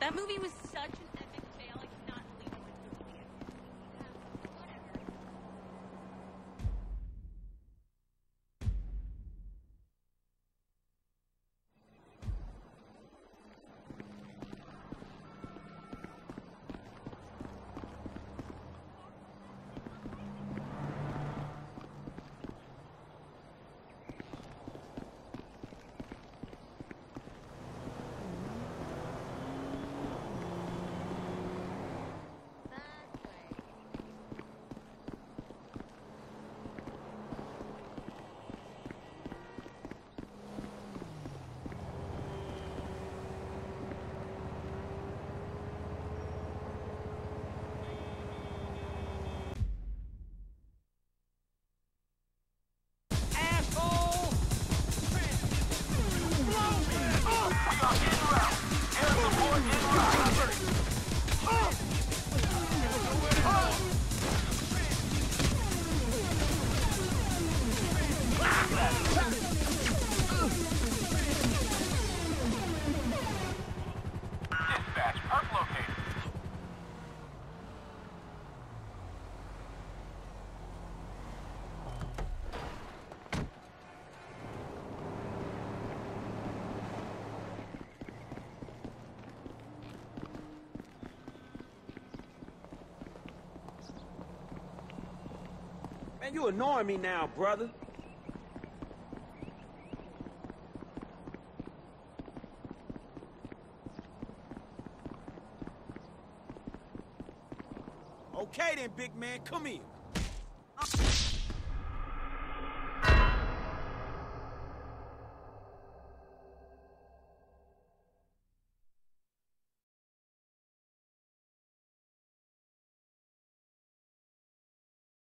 That movie was such an epic fail. I cannot believe I went through it again. Whatever. Man, you annoying me now, brother. Okay then, big man, come here.